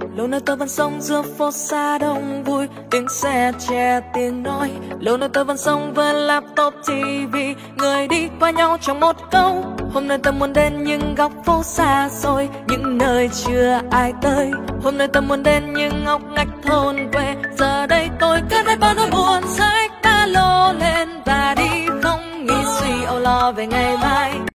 lâu nay tôi vẫn sống giữa phố xa đông vui, tiếng xe che tiếng nói. Lâu nay tôi vẫn sống với laptop TV, người đi qua nhau trong một câu. Hôm nay tôi muốn đến những góc phố xa xôi, những nơi chưa ai tới. Hôm nay tôi muốn đến những ngóc ngách thôn quê, giờ đây tôi cứ